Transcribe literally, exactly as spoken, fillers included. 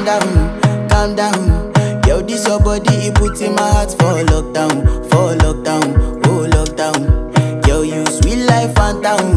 down, calm down. Yo, this your body, it puts in my heart for lockdown, for lockdown, oh lockdown. Yo, you sweet life, phantom,